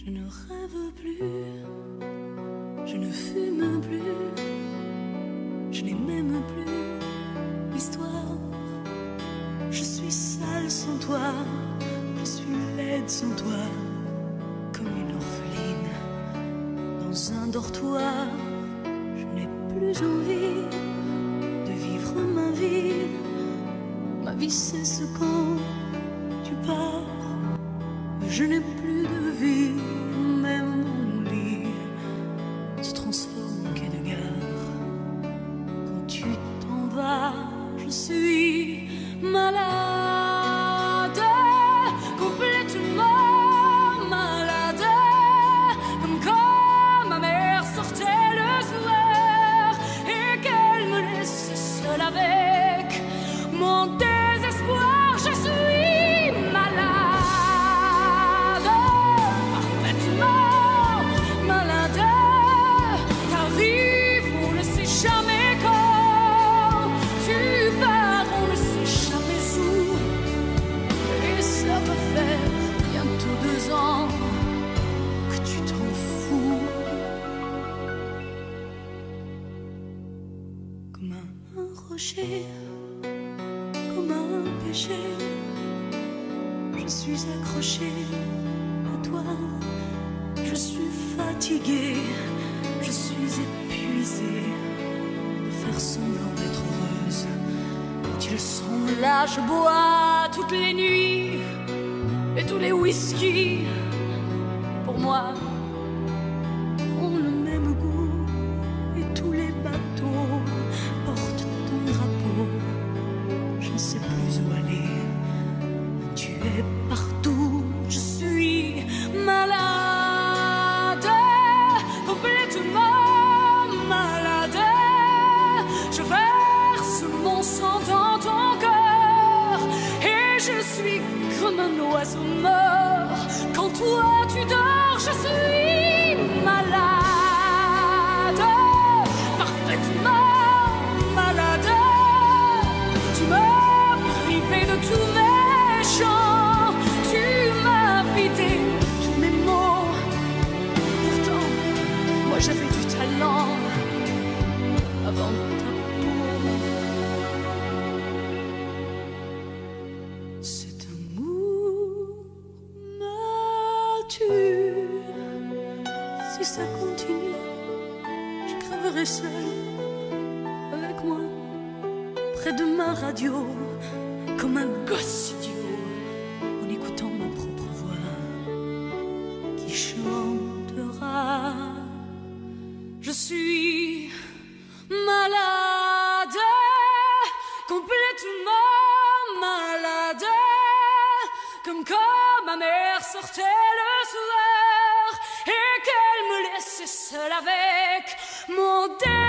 Je ne rêve plus, je ne fume plus, je n'ai même plus l'histoire. Je suis sale sans toi, je suis laide sans toi, comme une orpheline dans un dortoir. Je n'ai plus envie de vivre ma vie. Ma vie cesse quand tu pars. Je n'ai plus de vie, même mon lit se transforme en quai de gare. Quand tu t'en vas, je suis malade, complètement malade, comme quand ma mère sortait le soir et qu'elle me laissait seule avec mon désespoir. Je suis malade, parfaitement malade. T'arrives, on ne sait jamais quand. Tu pars, on ne sait jamais où. Et ça va faire bientôt 2 ans que tu t'en fous. Comme un rocher, comme un péché, je suis accrochée à toi. Je suis fatiguée, je suis épuisée de faire semblant d'être heureuse. Quand ils sont là, je bois toutes les nuits et tous les whisky. Pour moi, ont le même goût et tous les bateaux portent ton drapeau. Je ne sais plus où aller, tu es partout. Je suis malade, complètement malade. Je verse mon sang dans ton cœur et je suis comme un oiseau mort. Quand toi tu dors, je suis malade, parfaitement malade. Tu m'as privé de tous mes chants, tu m'as vidé de tous mes mots. Pourtant, moi j'avais du talent avant ta peau. Cet amour me tue. Si ça continue, je crèverai seule avec moi, près de ma radio, comme un gosse idiot, en écoutant ma propre voix qui chantera. Je suis malade, complètement malade, comme quand ma mère sortait le soir et qu'elle me laissait seule avec mon désir.